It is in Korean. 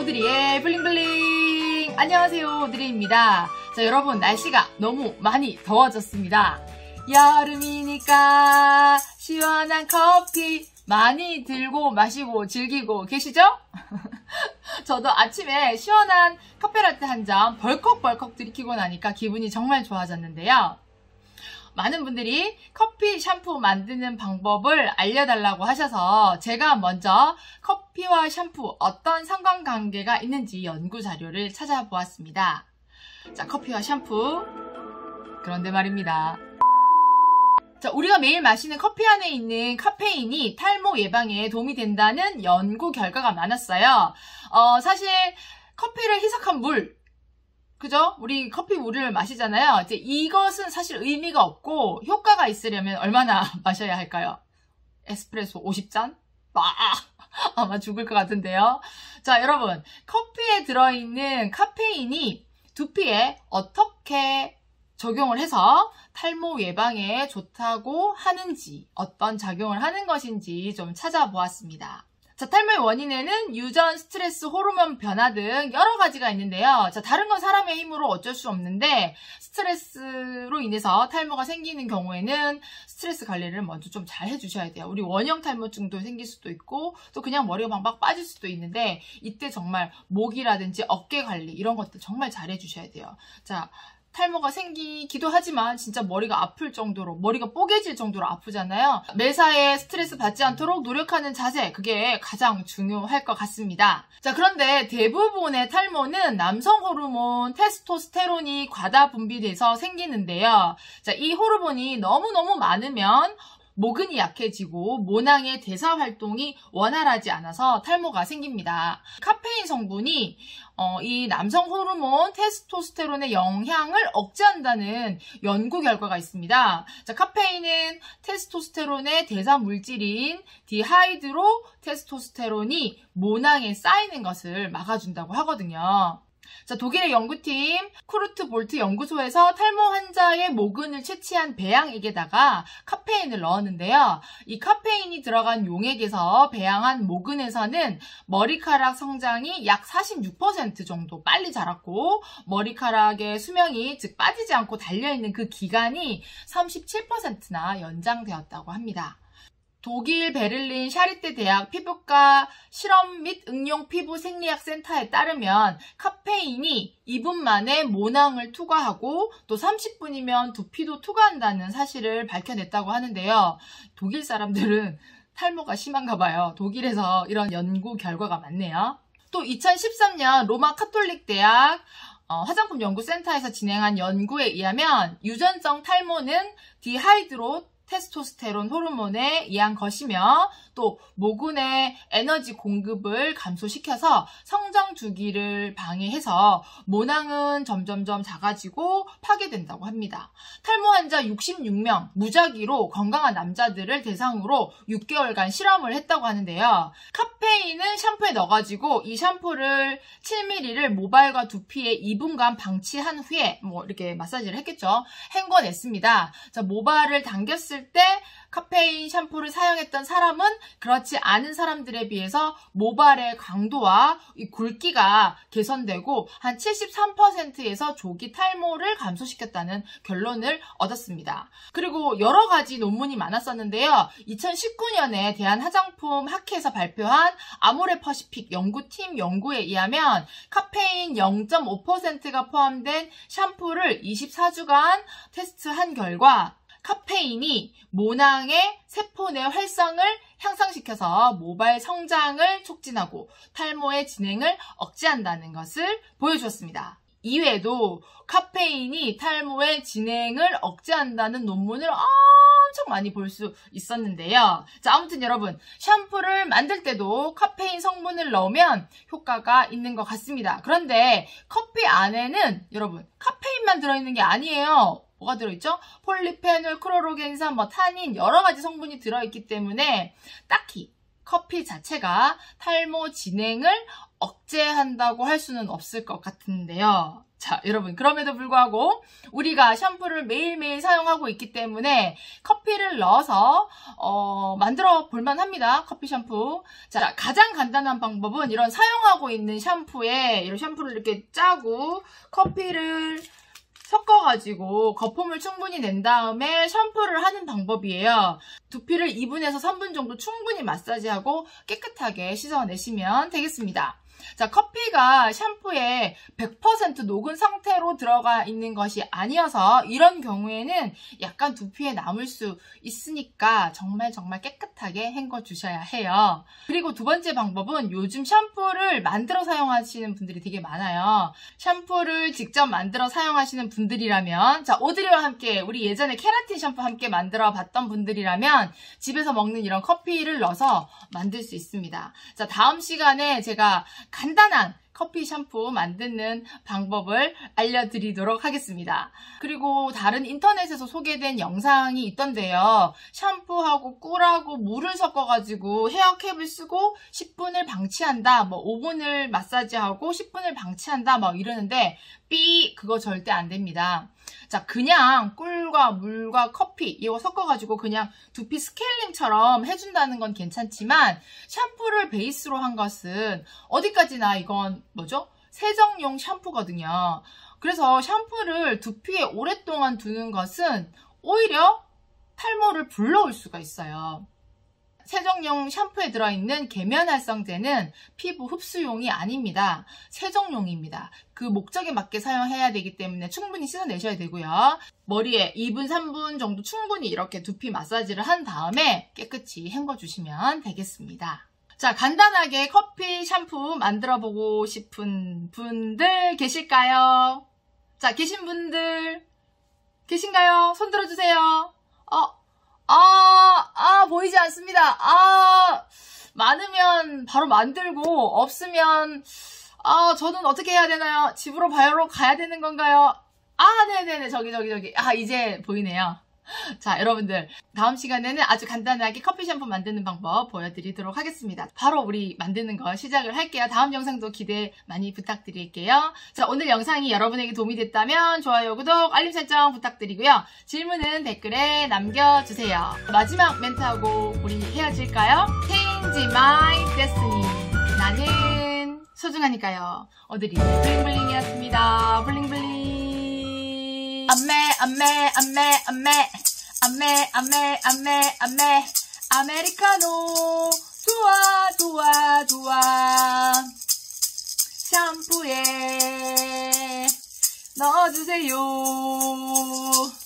오드리의 블링블링! 안녕하세요, 오드리입니다. 자, 여러분, 날씨가 너무 많이 더워졌습니다. 여름이니까 시원한 커피 많이 들고 마시고 즐기고 계시죠? 저도 아침에 시원한 카페라떼 한 잔 벌컥벌컥 들이키고 나니까 기분이 정말 좋아졌는데요. 많은 분들이 커피 샴푸 만드는 방법을 알려달라고 하셔서 제가 먼저 커피와 샴푸 어떤 상관관계가 있는지 연구 자료를 찾아보았습니다. 자, 커피와 샴푸. 그런데 말입니다. 자, 우리가 매일 마시는 커피 안에 있는 카페인이 탈모 예방에 도움이 된다는 연구 결과가 많았어요. 사실 커피를 희석한 물, 그죠? 우리 커피 물을 마시잖아요. 이제 이것은 사실 의미가 없고 효과가 있으려면 얼마나 마셔야 할까요? 에스프레소 50잔? 아마 죽을 것 같은데요. 자, 여러분, 커피에 들어있는 카페인이 두피에 어떻게 적용을 해서 탈모 예방에 좋다고 하는지, 어떤 작용을 하는 것인지 좀 찾아보았습니다. 자, 탈모의 원인에는 유전, 스트레스, 호르몬 변화 등 여러 가지가 있는데요. 자, 다른 건 사람의 힘으로 어쩔 수 없는데 스트레스로 인해서 탈모가 생기는 경우에는 스트레스 관리를 먼저 좀 잘 해주셔야 돼요. 우리 원형 탈모증도 생길 수도 있고 또 그냥 머리가 방박 빠질 수도 있는데 이때 정말 목이라든지 어깨 관리 이런 것들 정말 잘 해주셔야 돼요. 자, 탈모가 생기기도 하지만 진짜 머리가 아플 정도로, 머리가 뽀개질 정도로 아프잖아요. 매사에 스트레스 받지 않도록 노력하는 자세, 그게 가장 중요할 것 같습니다. 자, 그런데 대부분의 탈모는 남성 호르몬 테스토스테론이 과다 분비돼서 생기는데요. 자, 이 호르몬이 너무너무 많으면 모근이 약해지고 모낭의 대사 활동이 원활하지 않아서 탈모가 생깁니다. 카페인 성분이 이 남성 호르몬 테스토스테론의 영향을 억제한다는 연구 결과가 있습니다. 자, 카페인은 테스토스테론의 대사 물질인 디하이드로 테스토스테론이 모낭에 쌓이는 것을 막아준다고 하거든요. 자, 독일의 연구팀 쿠르트 볼트 연구소에서 탈모 환자의 모근을 채취한 배양액에다가 카페인을 넣었는데요. 이 카페인이 들어간 용액에서 배양한 모근에서는 머리카락 성장이 약 46% 정도 빨리 자랐고 머리카락의 수명이 즉 빠지지 않고 달려있는 그 기간이 37%나 연장되었다고 합니다. 독일 베를린 샤리떼 대학 피부과 실험 및 응용 피부 생리학 센터에 따르면 카페인이 2분 만에 모낭을 투과하고 또 30분이면 두피도 투과한다는 사실을 밝혀냈다고 하는데요. 독일 사람들은 탈모가 심한가 봐요. 독일에서 이런 연구 결과가 많네요. 또 2013년 로마 카톨릭 대학 화장품 연구센터에서 진행한 연구에 의하면 유전성 탈모는 디하이드로 테스토스테론 호르몬에 의한 것이며 또 모근의 에너지 공급을 감소시켜서 성장 주기를 방해해서 모낭은 점점점 작아지고 파괴된다고 합니다. 탈모 환자 66명 무작위로 건강한 남자들을 대상으로 6개월간 실험을 했다고 하는데요. 카페인을 샴푸에 넣어가지고 이 샴푸를 7ml를 모발과 두피에 2분간 방치한 후에 이렇게 마사지를 했겠죠. 헹궈냈습니다. 자, 모발을 당겼을 때 카페인 샴푸를 사용했던 사람은 그렇지 않은 사람들에 비해서 모발의 강도와 이 굵기가 개선되고 한 73%에서 조기 탈모를 감소시켰다는 결론을 얻었습니다. 그리고 여러 가지 논문이 많았었는데요. 2019년에 대한화장품학회에서 발표한 아모레퍼시픽 연구팀 연구에 의하면 카페인 0.5%가 포함된 샴푸를 24주간 테스트한 결과 카페인이 모낭의 세포 내 활성을 향상시켜서 모발 성장을 촉진하고 탈모의 진행을 억제한다는 것을 보여주었습니다. 이외에도 카페인이 탈모의 진행을 억제한다는 논문을 엄청 많이 볼 수 있었는데요. 자, 아무튼 여러분, 샴푸를 만들 때도 카페인 성분을 넣으면 효과가 있는 것 같습니다. 그런데 커피 안에는 여러분, 카페인만 들어있는 게 아니에요. 뭐가 들어있죠? 폴리페놀, 크로로겐산, 타닌 여러 가지 성분이 들어있기 때문에 딱히 커피 자체가 탈모 진행을 억제한다고 할 수는 없을 것 같은데요. 자, 여러분, 그럼에도 불구하고 우리가 샴푸를 매일매일 사용하고 있기 때문에 커피를 넣어서 만들어 볼만 합니다. 커피 샴푸. 자, 가장 간단한 방법은 이런 사용하고 있는 샴푸에 이런 샴푸를 이렇게 짜고 커피를 섞어가지고 거품을 충분히 낸 다음에 샴푸를 하는 방법이에요. 두피를 2분에서 3분 정도 충분히 마사지하고 깨끗하게 씻어내시면 되겠습니다. 자, 커피가 샴푸에 100% 녹은 상태로 들어가 있는 것이 아니어서 이런 경우에는 약간 두피에 남을 수 있으니까 정말 깨끗하게 헹궈 주셔야 해요. 그리고 두 번째 방법은 요즘 샴푸를 만들어 사용하시는 분들이 되게 많아요. 샴푸를 직접 만들어 사용하시는 분들이라면, 자, 오드리와 함께 우리 예전에 케라틴 샴푸 함께 만들어 봤던 분들이라면 집에서 먹는 이런 커피를 넣어서 만들 수 있습니다. 자, 다음 시간에 제가 간단한 커피 샴푸 만드는 방법을 알려드리도록 하겠습니다. 그리고 다른 인터넷에서 소개된 영상이 있던데요. 샴푸하고 꿀하고 물을 섞어가지고 헤어캡을 쓰고 10분을 방치한다. 뭐 5분을 마사지하고 10분을 방치한다. 막 이러는데 그거 절대 안 됩니다. 자, 그냥 꿀과 물과 커피 이거 섞어가지고 그냥 두피 스케일링처럼 해준다는 건 괜찮지만 샴푸를 베이스로 한 것은 어디까지나 이건 뭐죠? 세정용 샴푸거든요. 그래서 샴푸를 두피에 오랫동안 두는 것은 오히려 탈모를 불러올 수가 있어요. 세정용 샴푸에 들어있는 계면활성제는 피부 흡수용이 아닙니다. 세정용입니다. 그 목적에 맞게 사용해야 되기 때문에 충분히 씻어내셔야 되고요. 머리에 2분, 3분 정도 충분히 이렇게 두피 마사지를 한 다음에 깨끗이 헹궈주시면 되겠습니다. 자, 간단하게 커피 샴푸 만들어보고 싶은 분들 계실까요? 자, 계신 분들 계신가요? 손 들어주세요. 보이지 않습니다. 많으면 바로 만들고, 없으면, 저는 어떻게 해야 되나요? 집으로 바로 가야 되는 건가요? 네네네, 저기. 이제 보이네요. 자, 여러분들, 다음 시간에는 아주 간단하게 커피 샴푸 만드는 방법 보여드리도록 하겠습니다. 바로 우리 만드는 거 시작을 할게요. 다음 영상도 기대 많이 부탁드릴게요. 자, 오늘 영상이 여러분에게 도움이 됐다면 좋아요, 구독, 알림 설정 부탁드리고요. 질문은 댓글에 남겨주세요. 마지막 멘트하고 우리 헤어질까요? Change my destiny. 나는 소중하니까요. 오드리 블링블링이었습니다. 블링블링. 아메리카노 좋아 샴푸에 넣어주세요.